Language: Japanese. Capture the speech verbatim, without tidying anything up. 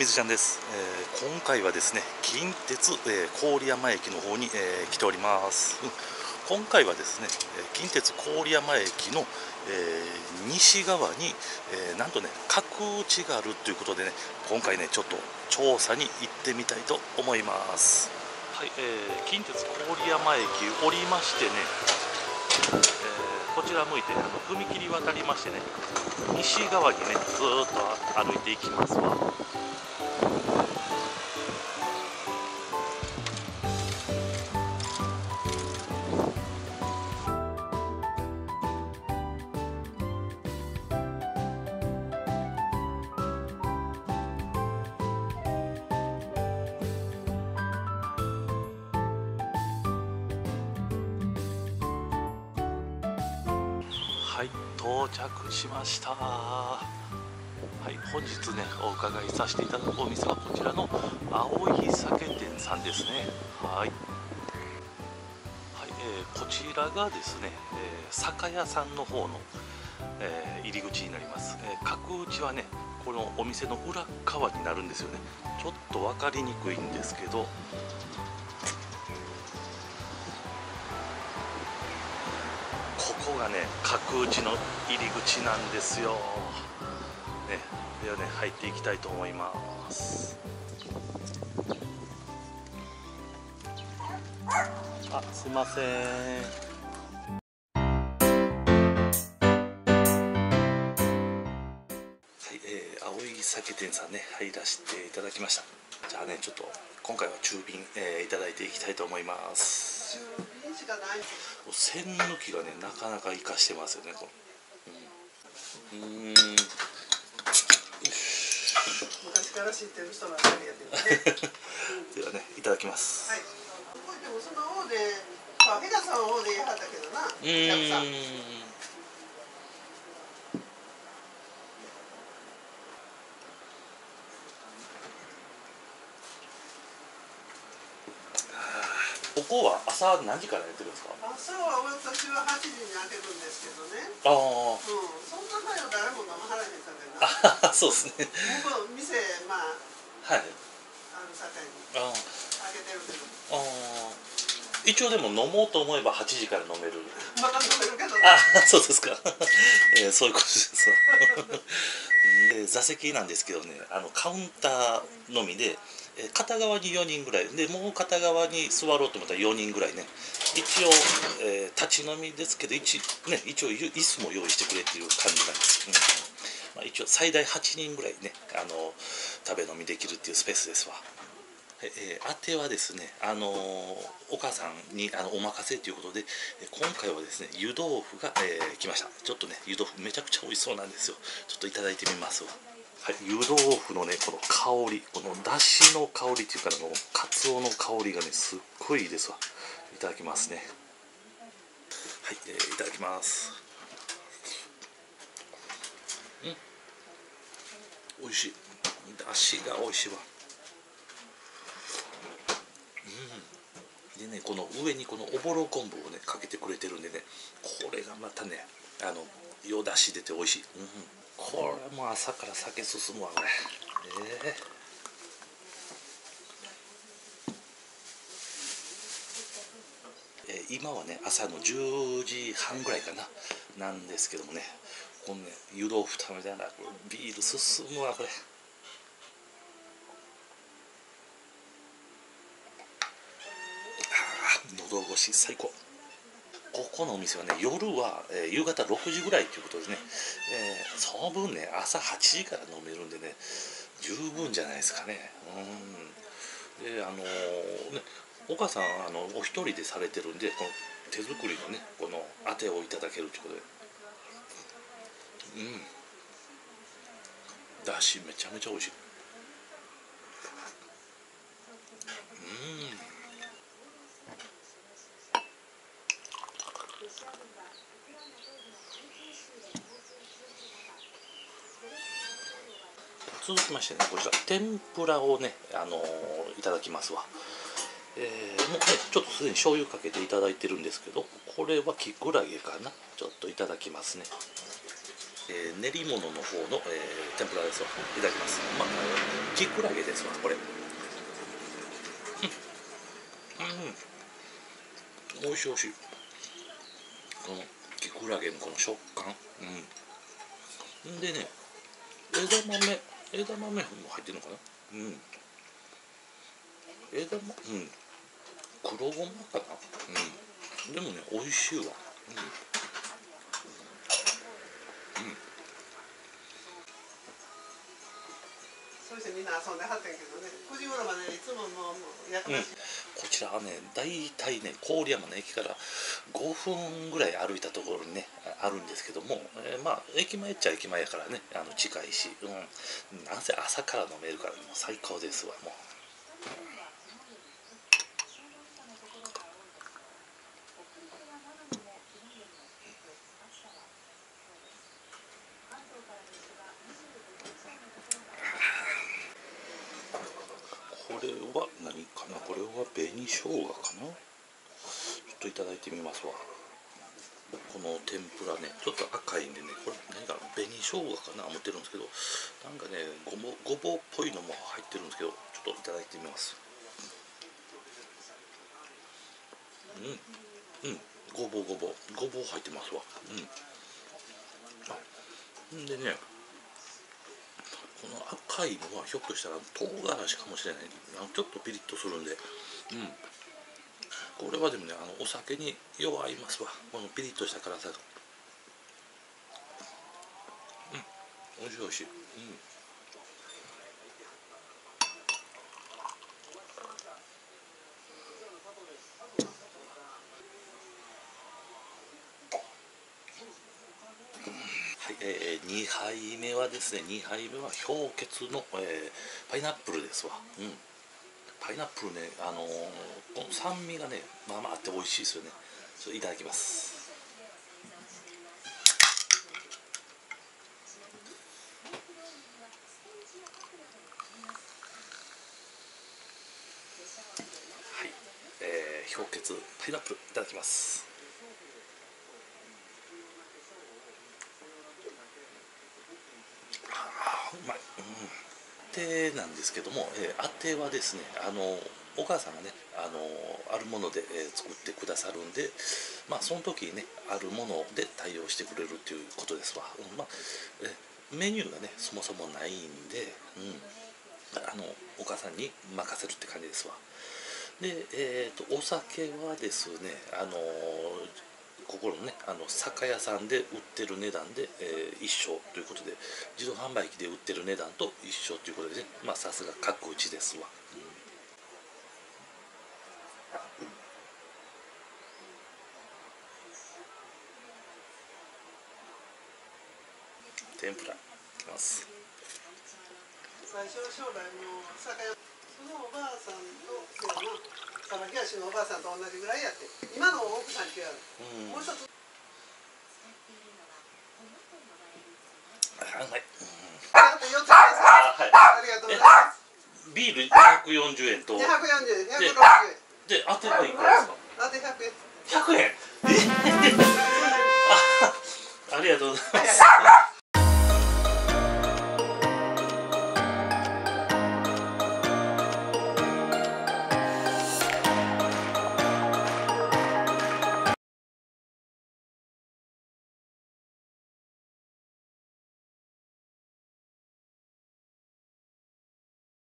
水ちゃんです、えー、今回はですね近鉄、えー、郡山駅の方に、えー、来ております、うん、今回はですね近鉄郡山駅の、えー、西側に、えー、なんとね角打ちがあるということでね、今回ねちょっと調査に行ってみたいと思います。はい、えー、近鉄郡山駅降りましてね、えー、こちら向いてあの踏切渡りましてね、西側にねずーっと歩いていきますわ。はい、到着しました。はい、本日ねお伺いさせていただくお店はこちらの青い酒店さんですね。はい、はい、えー、こちらがですね、えー、酒屋さんの方の、えー、入り口になります。えー、角打ちはねこのお店の裏側になるんですよね。ちょっと分かりにくいんですけど、ここがね角打ちの入り口なんですよ。ね、ではね入っていきたいと思います。あ、すいません。はい、えー、青い酒店さんね入らせていただきました。じゃあねちょっと今回は中瓶、えー、いただいていきたいと思います。中瓶しかない。栓抜きがねなかなか活かしてますよね。このうん、うーん昔から知ってる人ばっかりやけどね。ではねいただきます。はい。でもその方で、まあヘダさんの方でやはったけどな。うーん。ここは朝何時からやってるんですか？朝は私ははちじに開けるんですけどね。ああ。うん、そんな早く誰も飲まはらへんさけどな。あ、そうですね。もう店まあはい。あの境に開けてるけど。ああ。一応でも飲もうと思えばはちじから飲める。まあ飲めるけど。あ、そうですか。えー、そういうことです。で座席なんですけどね、あのカウンターのみで。片側によにんぐらいで、もう片側に座ろうと思ったらよにんぐらいね、一応、えー、立ち飲みですけど一、ね、一応椅子も用意してくれっていう感じなんです、うんまあ、一応最大はちにんぐらいねあの食べ飲みできるっていうスペースですわ。えー、あてはですね、あのー、お母さんにあのお任せということで今回はですね湯豆腐が、えー、来ました。ちょっとね湯豆腐めちゃくちゃ美味しそうなんですよ。ちょっといただいてみますわ。はい、湯豆腐のねこの香り、このだしの香りっていうかのかつおの香りがねすっごいいいですわ。いただきますね。はい、えー、いただきます。うん、美味しい。だしが美味しいわ。うん、でねこの上にこのおぼろ昆布をねかけてくれてるんでね、これがまたねあのよだし出て美味しい。うん、これも朝から酒進むわこれ。えー今はね朝のじゅうじはんぐらいかななんですけどもね、このね湯豆腐食べながらビール進むわこれ。あ喉越し最高。ここのお店はね夜は、えー、夕方ろくじぐらいということですね、えー、その分ね朝はちじから飲めるんでね十分じゃないですかね。うんであのー、ねお母さんあのお一人でされてるんでこの手作りのねこのあてをいただけるということで、うんだしめちゃめちゃ美味しい。うん続きましてねこちら天ぷらをねあのー、いただきますわ。えー、もうねちょっとすでに醤油かけていただいてるんですけど、これはきくらげかな。ちょっといただきますね。 えー、練り物の方の、えー、天ぷらですわ。いただきます。まあきくらげですわこれ。うん、うん、おいしいおいしい。このきくらげのこの食感、うん、でね、枝豆枝豆も入ってるのかな。うん、枝豆、うん、黒ごまかな。うん、でもね美味しいわ。うん、うん、 そうしてみんな遊んではってんけどね、くじ頃までいつももう役うん、 立ち、 こちらはね大体ね郡山の駅からごふんぐらい歩いたところにねあるんですけども、えー、まあ駅前っちゃ駅前やからね、あの近いし、うん、なんせ朝から飲めるからもう最高ですわもう。これは何かな、これは紅生姜かな。ちょっといただいてみますわ。この天ぷらねちょっと赤いんでね、これ何か紅生姜かな思ってるんですけど、なんかねごぼごぼうっぽいのも入ってるんですけど、ちょっといただいてみます。うん、うん、ごぼうごぼうごぼう入ってますわ。うん、あんでね、この赤いのはひょっとしたら唐辛子かもしれない。あのちょっとピリッとするんで、うん、これはでもね、あのお酒によう合いますわ、このピリッとした辛さが。うん、おいしいおいしい。うん、はい、えー、にはいめはですね、にはいめは氷結の、えー、パイナップルですわ。うん、パイナップルね、あのー、この酸味がねまあまああって美味しいですよね。それいただきます。はい、えー、氷結パイナップルいただきます。あーうまい。うん、てなんですけども、えー、あてはですね、あのお母さんがね、あのあるもので、えー、作ってくださるんで、まあその時にねあるもので対応してくれるっていうことですわ。うん、まあ、えー、メニューがねそもそもないんで、うん、あのお母さんに任せるって感じですわ。で、えー、とお酒はですね、あのここのねあの酒屋さんで売ってる値段で、えー、一緒ということで、自動販売機で売ってる値段と一緒ということでね、まあさすが各うちですわ。うん、天ぷらいきます。 最初将来の酒屋、そのおばあさんとそうやな、さばき足のおばあさんと同じぐらいやって、今の奥さん違う、うん、もう一つあ、うまい。 あとよっつください。ありがとうございます。 ビールにひゃくよんじゅうえんと、 にひゃくよんじゅうえん、ひゃくろくじゅうえんで、当てはいくらですか。 あとひゃくえん。 ひゃくえん。えあ、ありがとうございます。